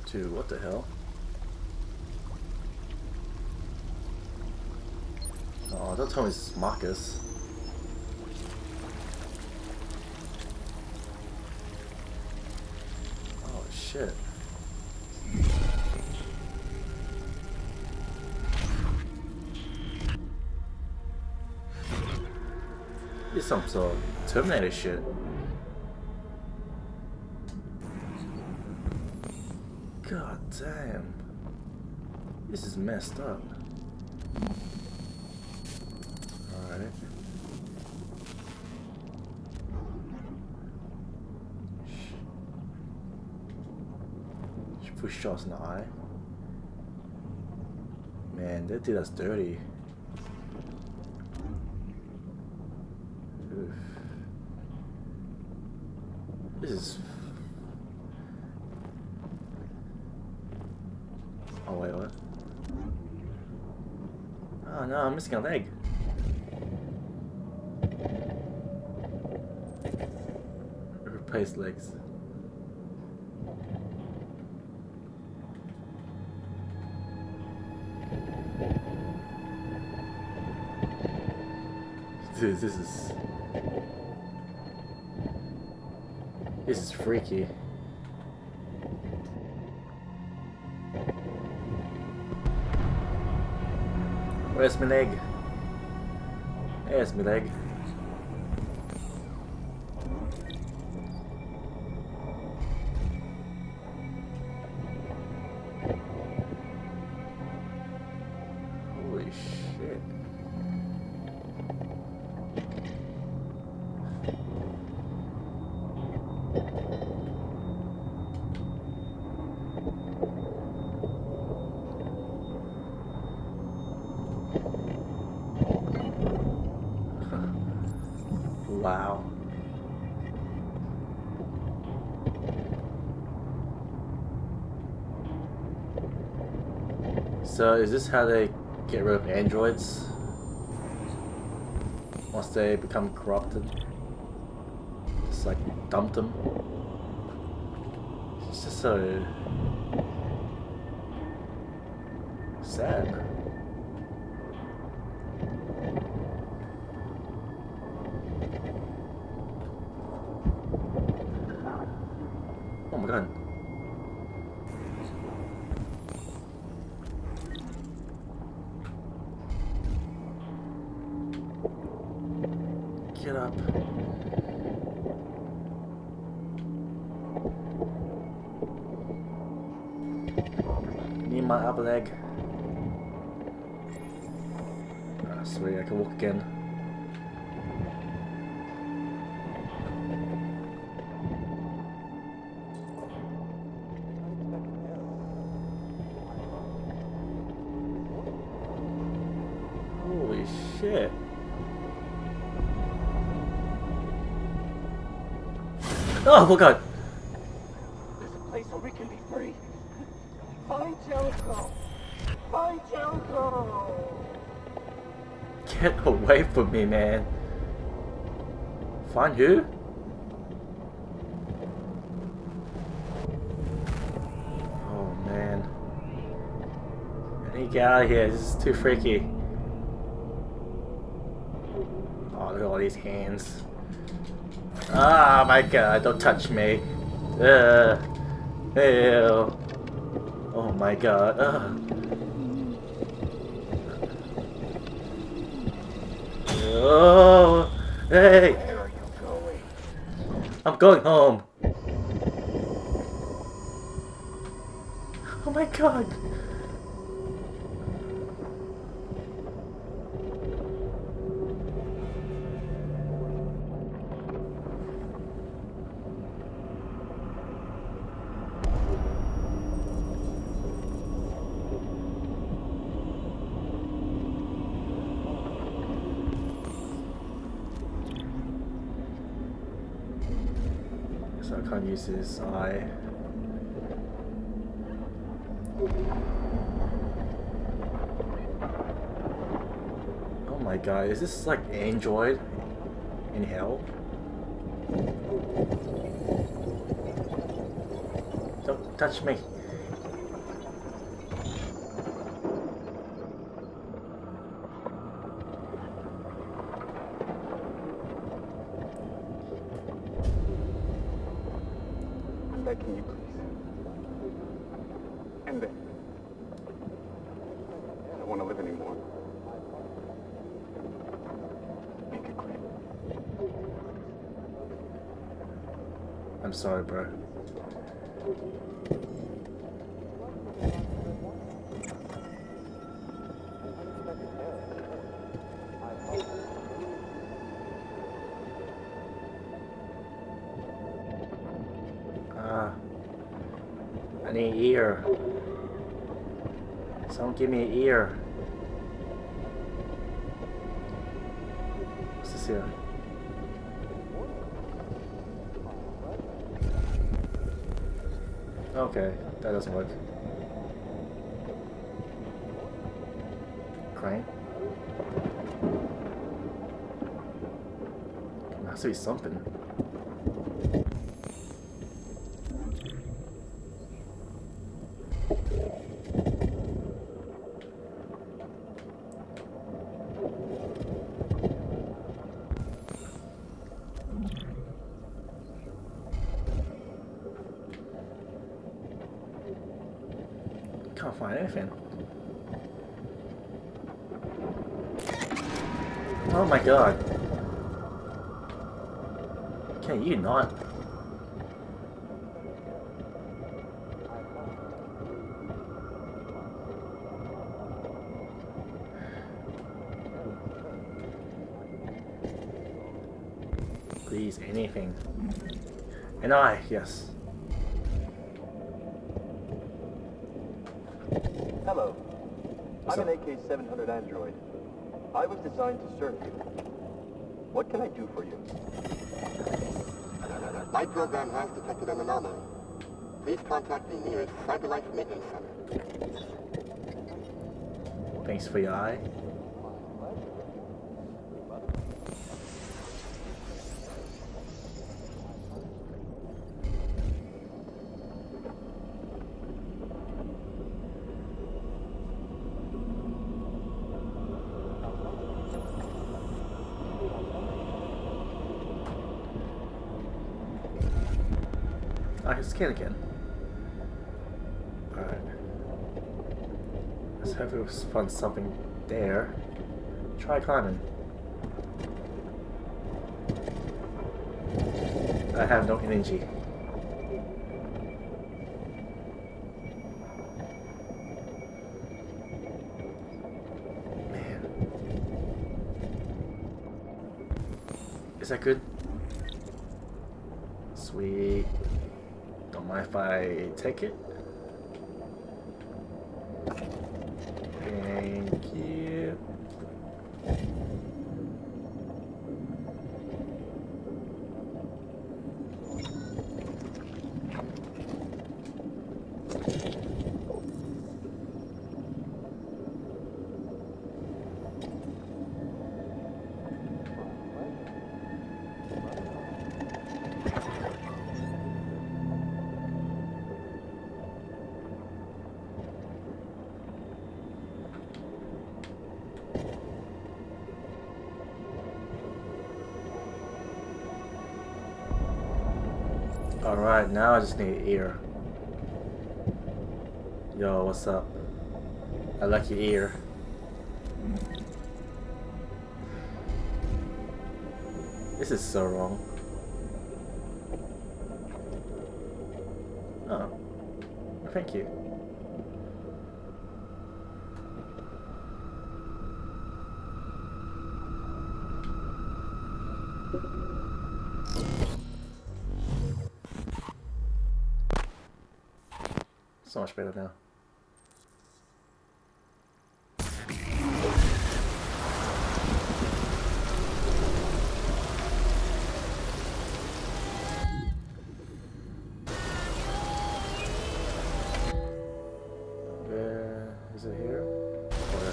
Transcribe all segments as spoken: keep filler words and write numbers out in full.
Dude, what the hell? Oh, don't tell me it's Marcus. Oh shit. It's some sort of Terminator shit. God damn. This is messed up. Alright. She pushed shots in the eye. Man, that did us dirty. Oof. This is... Oh wait, what? Oh no, I'm missing a leg. Replace legs. Dude, this is... This is freaky. Where's my leg? There's my leg. Holy shit. Wow. So is this how they get rid of androids? Once they become corrupted? Just like dump them? It's just so sad. Oh my god. Get up. Need my upper leg. Ah, sweet, I can walk again. Holy shit. Oh, god. There's a place where we can be free. Find Jericho. Find Jericho. Get away from me, man. Find who? Oh, man. I need to get out of here. This is too freaky. Oh, look at all these hands. Ah, my god, don't touch me. Ugh. Ew. Oh my god. Ugh. Oh, hey. Where are you going? I'm going home. Oh my god. So I can't use his eye. Oh my god, is this like Android in hell? Don't touch me. that, can you please? End it. I don't want to live anymore. Make it quick. I'm sorry, bro. Ah, I need an ear. Someone give me an ear. What's this here? Okay, that doesn't work. Crane? There has to be something. Can't find anything. Oh my god. Can you not? Please, anything. An eye, yes. Hello. What's I'm up? an A K seven hundred android. I was designed to serve you. What can I do for you? My program has detected an anomaly. Please contact the nearest Cyberlife Maintenance Center. Thanks for your eye. I can scan again. Alright. Let's hope we find something there. Try climbing. I have no energy. Man. Is that good? Sweet. Don't mind if I take it. Thank you. Alright, now I just need an ear. Yo, what's up? I like your ear. This is so wrong. Oh. Thank you. So much better now. Where is it here? Or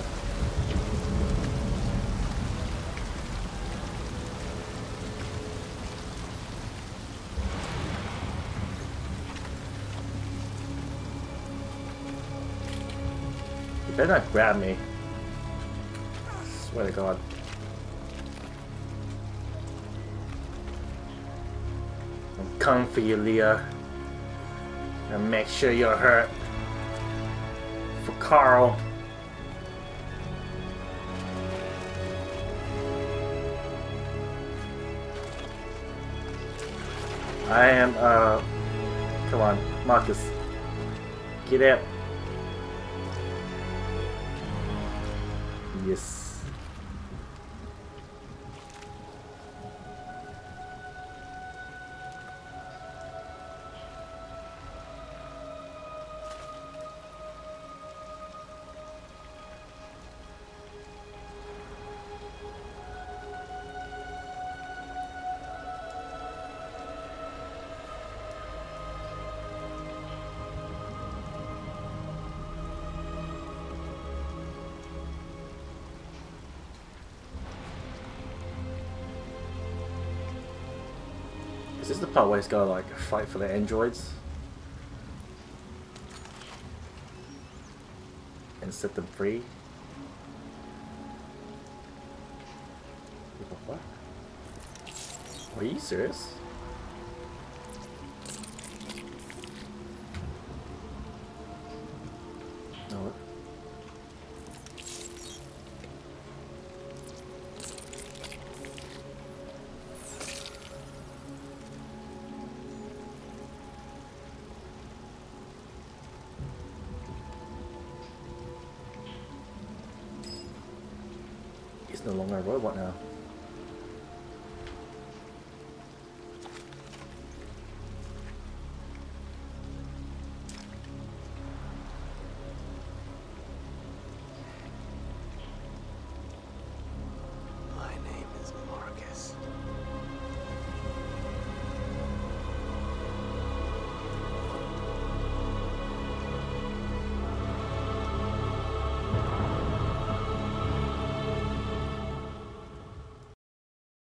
you better not grab me. I swear to God. I'm coming for you, Leah. And make sure you're hurt. For Carl. I am, uh... Come on, Marcus. Get out. Yes. Is this the part where he's gotta like fight for the androids? And set them free? What? Are you serious? No. He's no longer a robot now.